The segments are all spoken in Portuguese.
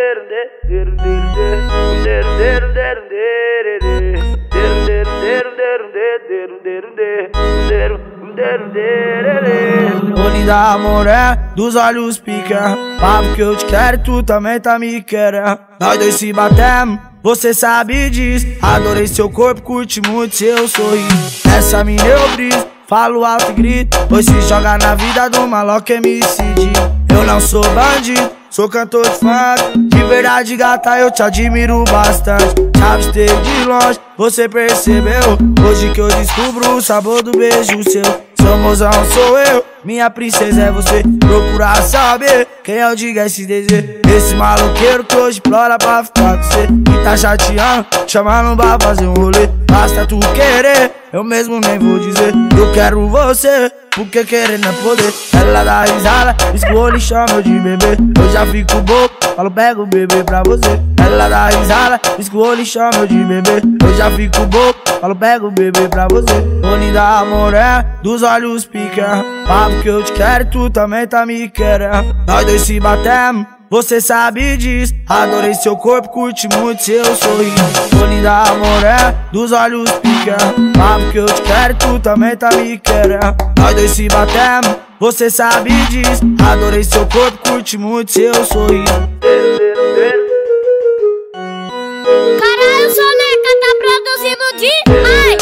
Linda moré, dos olhos pica. Papo que eu te quero e tu também tá me querendo. Nós dois se batemos, você sabe disso. Adorei seu corpo, curti muito seu sorriso. Essa mina eu briso, falo alto e grito, pois se joga na vida do maloca MC. Eu não sou bandido, sou cantor de funk. De verdade, gata, eu te admiro bastante. Te avistei de longe, você percebeu? Hoje que eu descubro o sabor do beijo seu. Seu mozão sou eu, minha princesa é você. Procurar saber quem é o diga esse desejo. Esse maloqueiro que hoje implora pra ficar com você. E tá chateando, chamando pra fazer um rolê. Basta tu querer, eu mesmo nem vou dizer. Eu quero você, porque querer não é poder. Ela dá risada, escolhe e chama eu de bebê. Eu já fico bobo, falo pega o bebê pra você. Ela dá risada, escolhe e chama eu de bebê. Eu já fico bobo, falo pega o bebê pra você. Ô linda moré, dos olhos pica. Papo que eu te quero e tu também tá me querendo. Nós dois se batemos, você sabe disso. Adorei seu corpo, curti muito seu sorriso. Ô linda moré, dos olhos pica. Papo que eu te quero e tu também tá me querendo. Nós dois se batemos, você sabe disso. Adorei seu corpo, curti muito seu sorriso. Caralho, Soneca tá produzindo demais.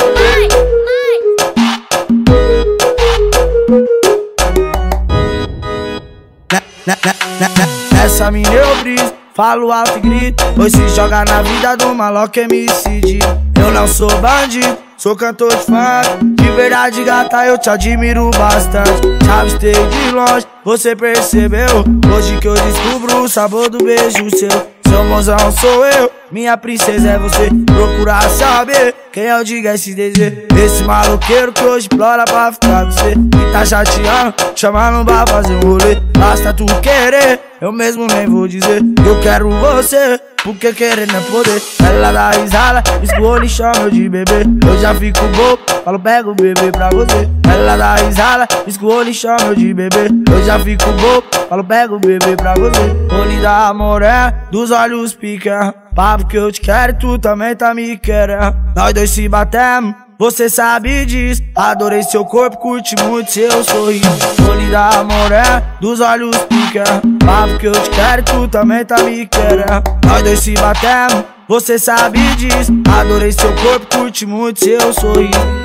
Nessa mina eu briso, falo alto e grito, pois se joga na vida do maloca MC. Eu não sou bandido, sou cantor de funk. De verdade, gata, eu te admiro bastante. Te avistei de longe, você percebeu? Hoje que eu descubro o sabor do beijo seu. Seu mozão sou eu, minha princesa é você. Procurar saber quem é o diga esse desejo. Esse maloqueiro que hoje implora pra ficar com você. E tá chateando, chamando pra fazer um rolê. Basta tu querer, eu mesmo nem vou dizer. Eu quero você, porque querer não é poder. Ela dá risada, escolhe e chama eu de bebê. Eu já fico bobo, falo pega o bebê pra você. Ela dá risada, escolhe e chama eu de bebê. Eu já fico bobo, falo pega o bebê pra você. Ô linda moré, dos olhos pica. Papo que eu te quero e tu também tá me querendo. Nós dois se batemos, você sabe disso. Adorei seu corpo, curti muito seu sorriso. Ô linda moré, dos olhos pica. Papo que eu te quero e tu também tá me querendo. Nós dois se batemos, você sabe disso. Adorei seu corpo, curti muito seu sorriso.